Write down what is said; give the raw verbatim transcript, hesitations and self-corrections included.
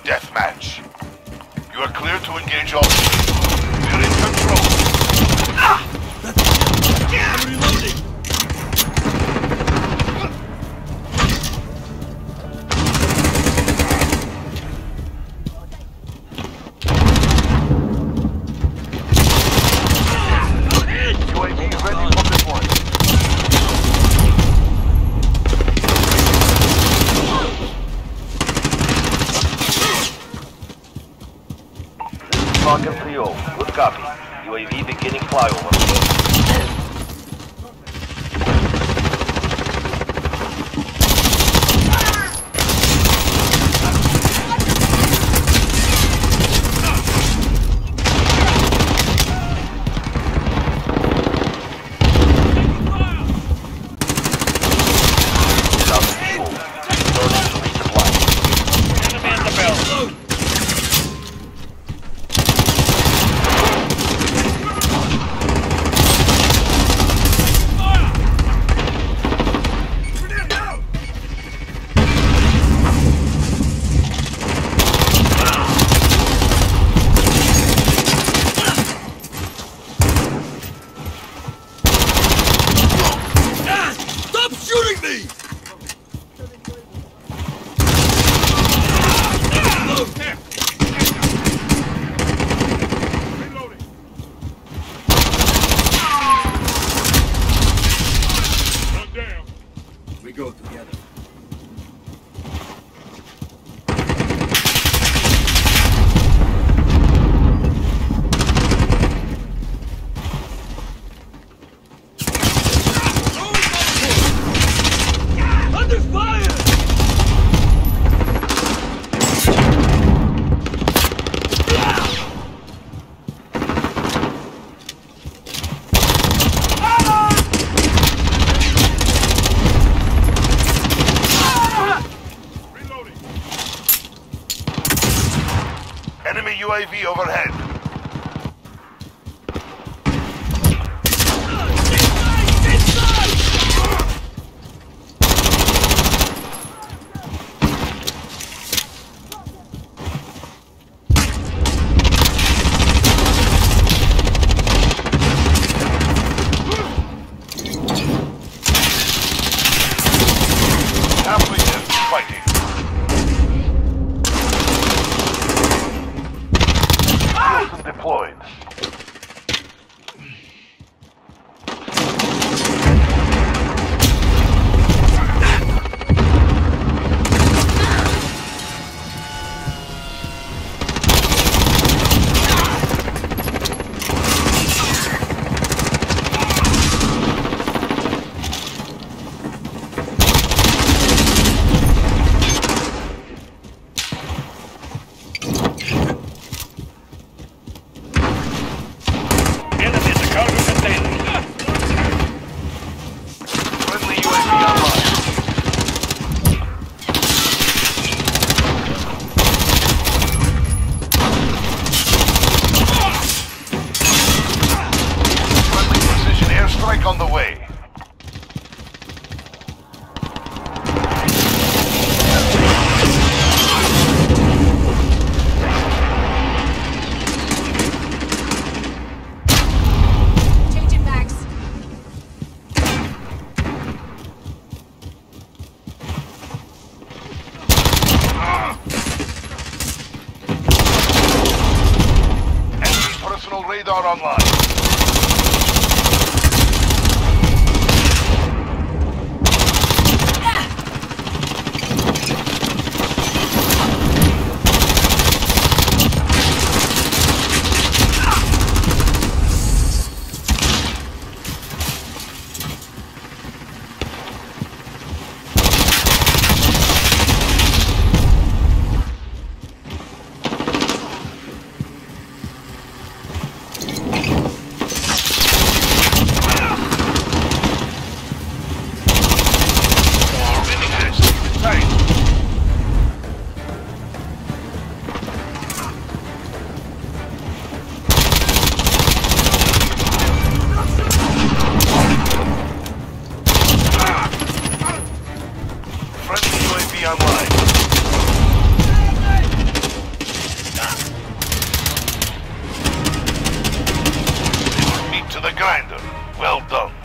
deathmatch. You are clear to engage all. We're in control. Ah! I'm reloading! U A V ready for deployment. Falcon three oh, good copy. U A V beginning flyover. Go together. Under fire! Enemy U A V overhead. Halfway there, fighting. Deployed. On the way. Changing bags. Enemy personal radar online. Friendly U A V online. the grinder. Well done.